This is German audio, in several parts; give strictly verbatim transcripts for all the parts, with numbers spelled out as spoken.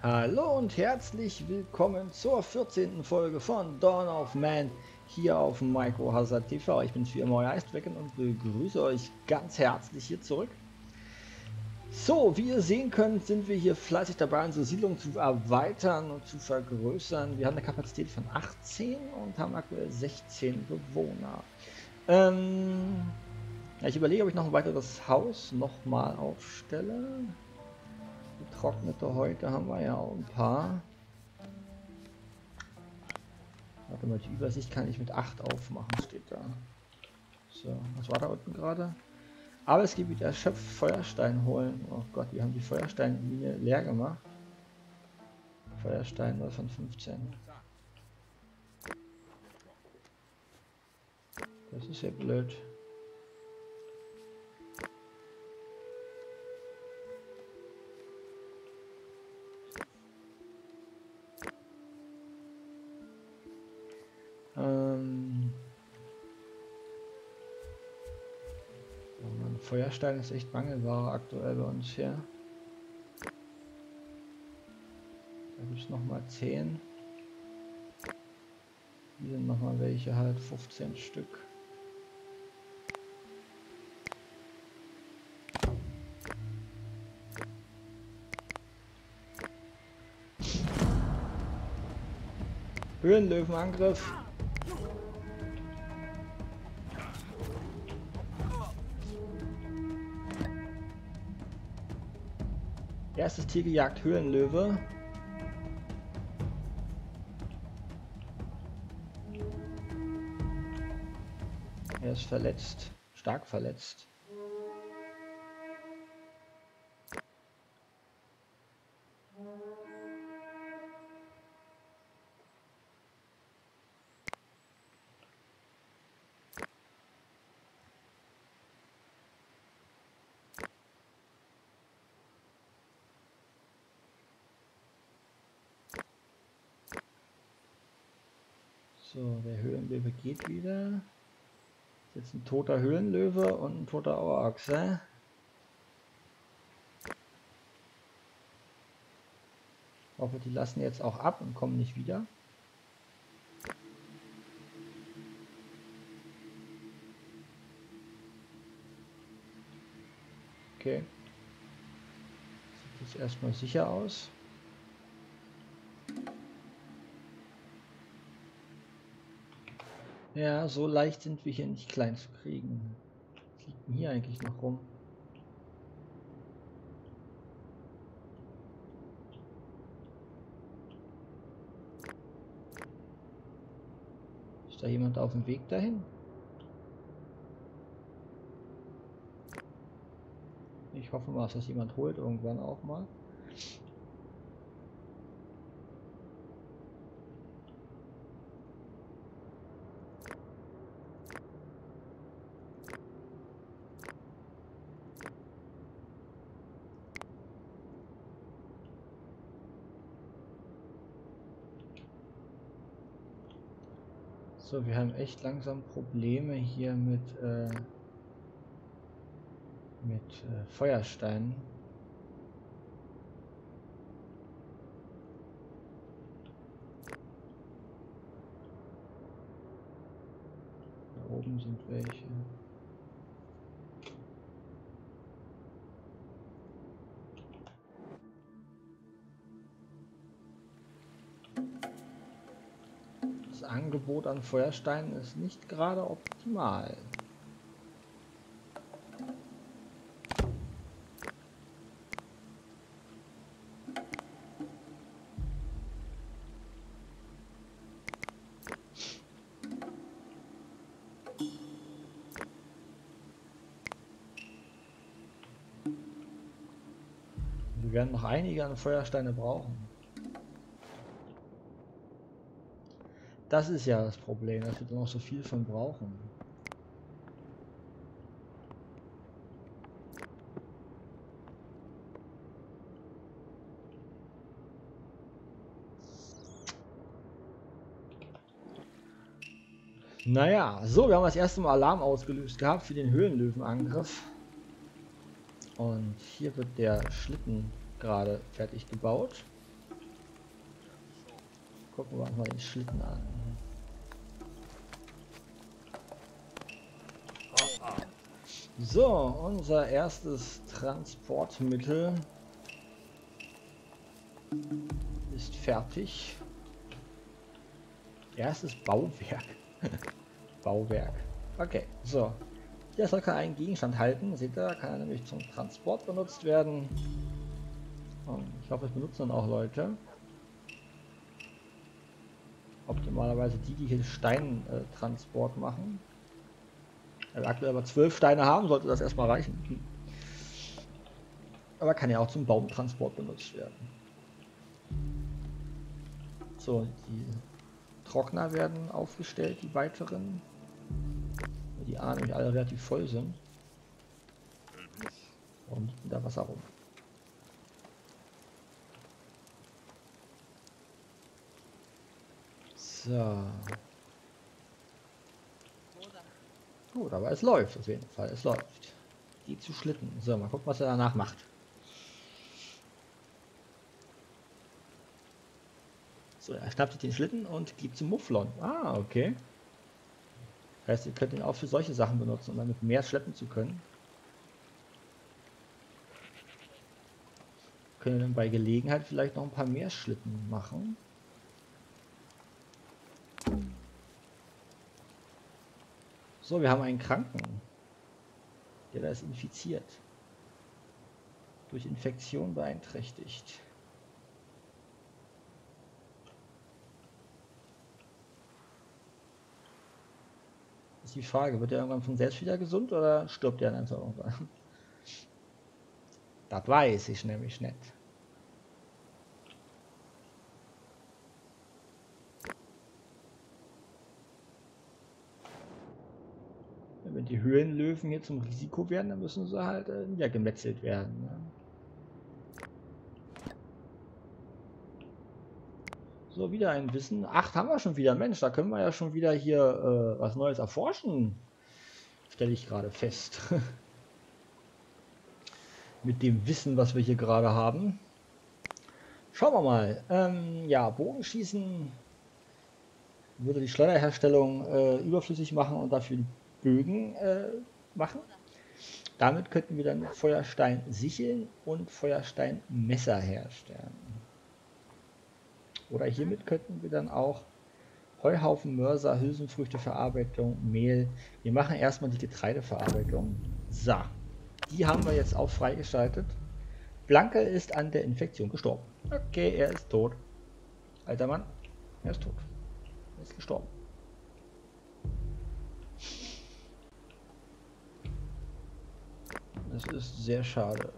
Hallo und herzlich willkommen zur vierzehnten Folge von Dawn of Man hier auf Microhazard T V. Ich bin wie immer euer Eistwecken und begrüße euch ganz herzlich hier zurück. So, wie ihr sehen könnt, sind wir hier fleißig dabei, unsere Siedlung zu erweitern und zu vergrößern. Wir haben eine Kapazität von achtzehn und haben aktuell sechzehn Bewohner. Ähm, ja, ich überlege, ob ich noch ein weiteres Haus nochmal aufstelle. Getrocknete Häute haben wir ja auch ein paar. Warte mal, die Übersicht kann ich mit acht aufmachen, steht da. So, was war da unten gerade? Arbeitsgebiet erschöpft, Feuerstein holen. Oh Gott, wir haben die Feuersteinlinie leer gemacht. Feuerstein war von fünfzehn. Das ist ja blöd. Ähm oh Mann, Feuerstein ist echt Mangelware aktuell bei uns hier. Da gibt es nochmal zehn. Hier sind nochmal welche, halt fünfzehn Stück. Höhenlöwenangriff. Erstes Tier gejagt, Höhenlöwe. Er ist verletzt, stark verletzt. So, der Höhenlöwe geht wieder. Jetzt ein toter Höhenlöwe und ein toter Auerochse. Ich hoffe, die lassen jetzt auch ab und kommen nicht wieder. Okay. Sieht jetzt erstmal sicher aus. Ja, so leicht sind wir hier nicht klein zu kriegen. Was liegt denn hier eigentlich noch rum? Ist da jemand auf dem Weg dahin? Ich hoffe mal, dass das jemand holt irgendwann auch mal. So, wir haben echt langsam Probleme hier mit, äh, mit äh, Feuersteinen. Da oben sind welche. Das Angebot an Feuersteinen ist nicht gerade optimal. Wir werden noch einige an Feuersteine brauchen. Das ist ja das Problem, dass wir noch so viel von brauchen. Naja, so, wir haben das erste Mal Alarm ausgelöst gehabt für den Höhenlöwenangriff. Und hier wird der Schlitten gerade fertig gebaut. Gucken wir uns mal den Schlitten an. So, unser erstes Transportmittel ist fertig. Erstes Bauwerk. Bauwerk. Okay, so. Der soll einen Gegenstand halten. Seht ihr, kann er nämlich zum Transport benutzt werden. Und ich hoffe, es benutzen dann auch Leute. Optimalerweise die, die hier Steintransport machen. Wenn wir aktuell aber zwölf Steine haben, sollte das erstmal reichen. Aber kann ja auch zum Baumtransport benutzt werden. So, die Trockner werden aufgestellt, die weiteren. Die A nämlich alle relativ voll sind. Und liegt da Wasser rum. So. Gut, aber es läuft auf jeden Fall. Es läuft. Die zu Schlitten. So, mal gucken, was er danach macht. So, er schnappt sich den Schlitten und gibt zum Mufflon. Ah, okay. Das heißt, ihr könnt ihn auch für solche Sachen benutzen, um damit mehr schleppen zu können. Können wir dann bei Gelegenheit vielleicht noch ein paar mehr Schlitten machen. So, wir haben einen Kranken. Der da ist infiziert. Durch Infektion beeinträchtigt. Ist die Frage, wird er irgendwann von selbst wieder gesund oder stirbt er dann einfach irgendwann? Das weiß ich nämlich nicht. Wenn die Höhlenlöwen hier zum Risiko werden, dann müssen sie halt äh, niedergemetzelt werden. Ne? So, wieder ein Wissen. Acht haben wir schon wieder. Mensch, da können wir ja schon wieder hier äh, was Neues erforschen. Stelle ich gerade fest. Mit dem Wissen, was wir hier gerade haben. Schauen wir mal. Ähm, ja, Bogenschießen würde die Schleuderherstellung äh, überflüssig machen und dafür Bögen äh, machen. Damit könnten wir dann Feuerstein-Sicheln und Feuerstein-Messer herstellen. Oder hiermit könnten wir dann auch Heuhaufen, Mörser, Hülsenfrüchteverarbeitung, Mehl. Wir machen erstmal die Getreideverarbeitung. So, die haben wir jetzt auch freigeschaltet. Blanke ist an der Infektion gestorben. Okay, er ist tot. Alter Mann, er ist tot. Er ist gestorben. Das ist sehr schade.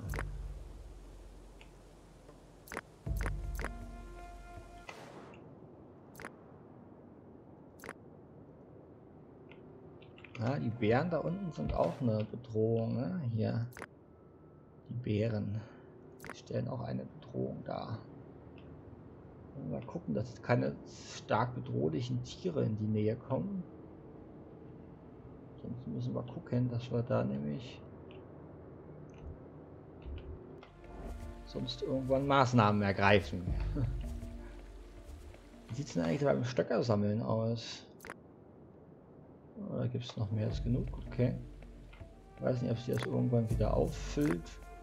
Ja, die Bären da unten sind auch eine Bedrohung, ne? Hier. Die Bären. Die stellen auch eine Bedrohung dar. Mal gucken, dass keine stark bedrohlichen Tiere in die Nähe kommen. Sonst müssen wir gucken, dass wir da nämlich sonst irgendwann Maßnahmen ergreifen. Wie sieht es denn eigentlich beim Stöcker sammeln aus? Oder gibt es noch mehr als genug? Okay. Ich weiß nicht, ob sie das irgendwann wieder auffüllt.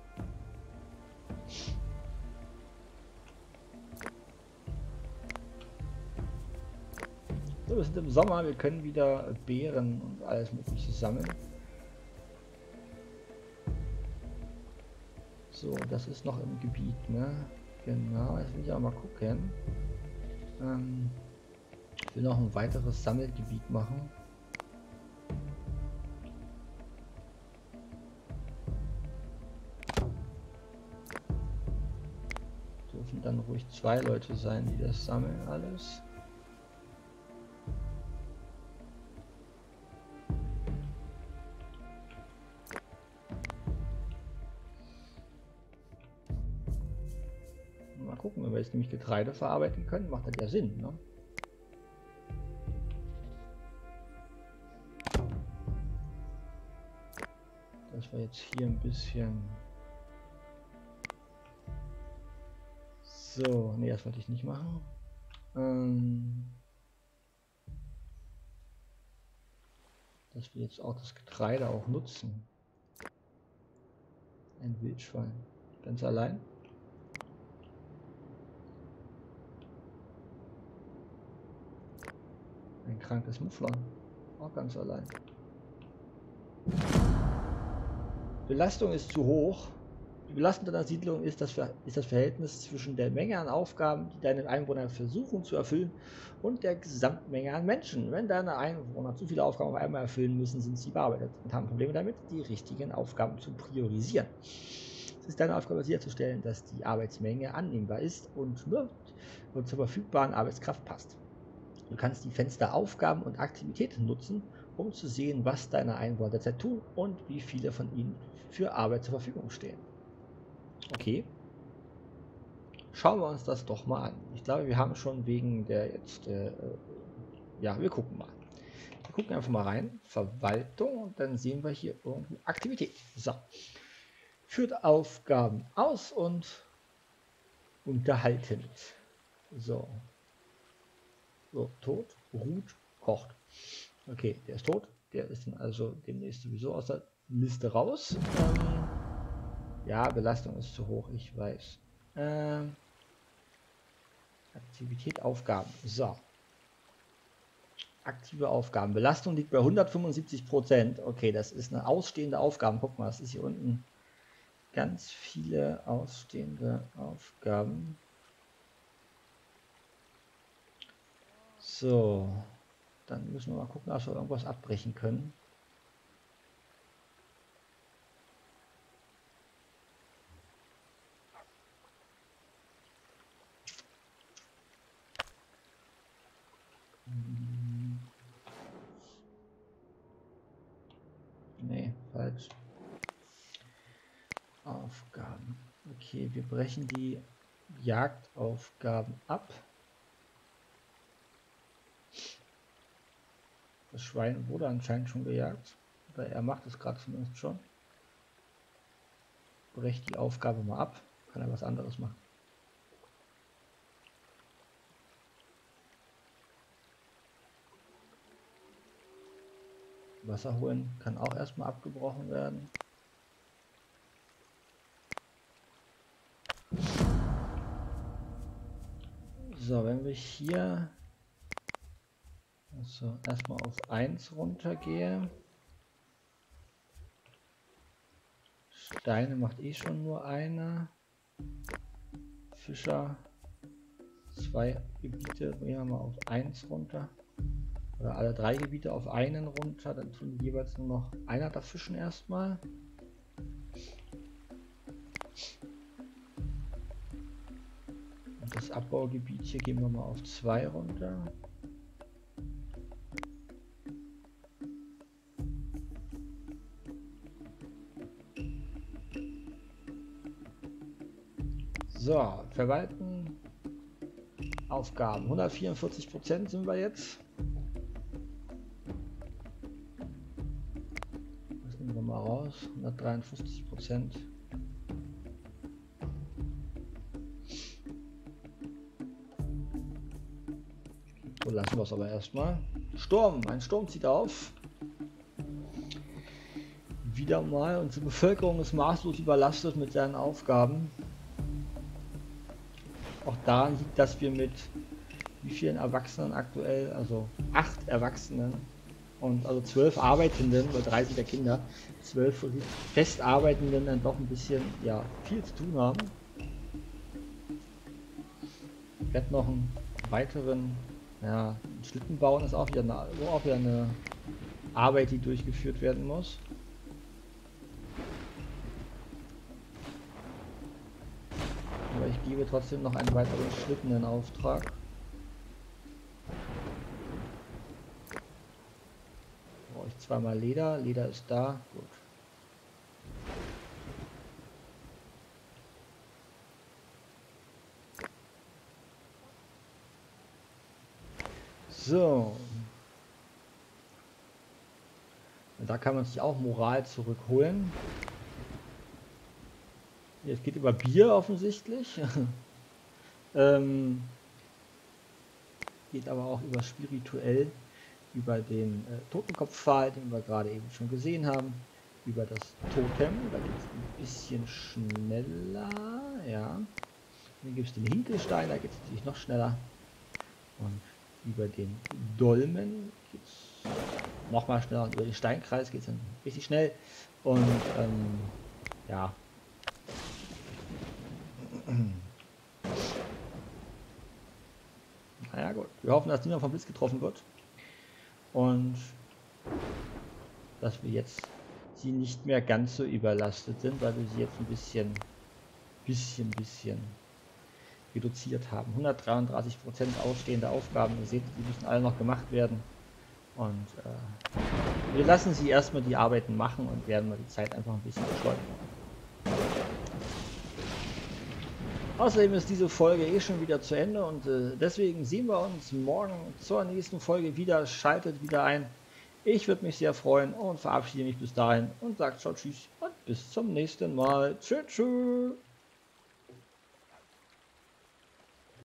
So, wir sind im Sommer, wir können wieder Beeren und alles mögliche sammeln. So, das ist noch im Gebiet, ne? Genau, jetzt will ich auch mal gucken. Ähm, ich will noch ein weiteres Sammelgebiet machen. Dürfen dann ruhig zwei Leute sein, die das sammeln alles. Mal gucken, wenn wir jetzt nämlich Getreide verarbeiten können, macht das ja Sinn, ne? Dass wir jetzt hier ein bisschen... So, nee, das wollte ich nicht machen. ähm, dass wir jetzt auch das Getreide auch nutzen. Ein Wildschwein. Ganz allein. Ein krankes Mufflon. Auch ganz allein. Belastung ist zu hoch. Die Belastung deiner Siedlung ist das, ist das Verhältnis zwischen der Menge an Aufgaben, die deine Einwohner versuchen zu erfüllen, und der Gesamtmenge an Menschen. Wenn deine Einwohner zu viele Aufgaben auf einmal erfüllen müssen, sind sie überarbeitet und haben Probleme damit, die richtigen Aufgaben zu priorisieren. Es ist deine Aufgabe sicherzustellen, dass die Arbeitsmenge annehmbar ist und nur zur verfügbaren Arbeitskraft passt. Du kannst die Fenster Aufgaben und Aktivitäten nutzen, um zu sehen, was deine Einwohner derzeit tun und wie viele von ihnen für Arbeit zur Verfügung stehen. Okay. Schauen wir uns das doch mal an. Ich glaube, wir haben schon wegen der jetzt... Äh, ja, wir gucken mal. Wir gucken einfach mal rein. Verwaltung und dann sehen wir hier irgendwo Aktivität. So. Führt Aufgaben aus und unterhaltend. So. So, tot, ruht, kocht. Okay, der ist tot. Der ist dann also demnächst sowieso aus der Liste raus. Ähm, ja, Belastung ist zu hoch, ich weiß. Ähm, Aktivität, Aufgaben. So. Aktive Aufgaben. Belastung liegt bei hundertfünfundsiebzig Prozent. Okay, das ist eine ausstehende Aufgabe. Guck mal, das ist hier unten ganz viele ausstehende Aufgaben. So. Dann müssen wir mal gucken, ob wir irgendwas abbrechen können. Nee, falsch. Aufgaben. Okay, wir brechen die Jagdaufgaben ab. Das Schwein wurde anscheinend schon gejagt. Oder er macht es gerade zumindest schon. Brecht die Aufgabe mal ab. Kann er was anderes machen. Wasser holen kann auch erstmal abgebrochen werden. So, wenn wir hier also erstmal auf eins runtergehe. Steine macht eh schon nur eine. Fischer zwei Gebiete, gehen wir mal auf eins runter. Oder alle drei Gebiete auf einen runter, dann tun die jeweils nur noch einer da fischen erstmal. Und das Abbaugebiet hier gehen wir mal auf zwei runter. So, verwalten. Aufgaben. hundertvierundvierzig Prozent sind wir jetzt. Das nehmen wir mal raus. hundertdreiundfünfzig Prozent. So, lassen wir es aber erstmal. Sturm. Ein Sturm zieht auf. Wieder mal. Unsere Bevölkerung ist maßlos überlastet mit seinen Aufgaben. Auch daran liegt, dass wir mit wie vielen Erwachsenen aktuell, also acht Erwachsenen und also zwölf Arbeitenden, weil drei sind ja Kinder, zwölf Festarbeitenden dann doch ein bisschen, ja, viel zu tun haben. Ich werde noch einen weiteren, ja, einen Schlitten bauen, ist auch wieder, eine, auch wieder eine Arbeit, die durchgeführt werden muss. Aber ich gebe trotzdem noch einen weiteren Schlitten in Auftrag. Brauche ich zweimal Leder. Leder ist da. Gut. So. Da kann man sich auch Moral zurückholen. Es geht über Bier offensichtlich. ähm, geht aber auch über spirituell, über den äh, Totenkopfpfahl, den wir gerade eben schon gesehen haben, über das Totem, da geht es ein bisschen schneller, ja. Dann gibt es den Hinkelstein, da geht es natürlich noch schneller. Und über den Dolmen geht es nochmal schneller. Und über den Steinkreis geht es dann richtig schnell. Und ähm, ja. Naja gut, wir hoffen, dass niemand vom Blitz getroffen wird. Und dass wir jetzt sie nicht mehr ganz so überlastet sind, weil wir sie jetzt ein bisschen, bisschen, bisschen reduziert haben. hundertdreiunddreißig Prozent ausstehende Aufgaben. Ihr seht, die müssen alle noch gemacht werden. Und äh, wir lassen sie erstmal die Arbeiten machen und werden mal die Zeit einfach ein bisschen beschleunigen. Außerdem ist diese Folge eh schon wieder zu Ende und äh, deswegen sehen wir uns morgen zur nächsten Folge wieder. Schaltet wieder ein. Ich würde mich sehr freuen und verabschiede mich bis dahin und sage ciao, tschüss und bis zum nächsten Mal. Tschüss, tschüss.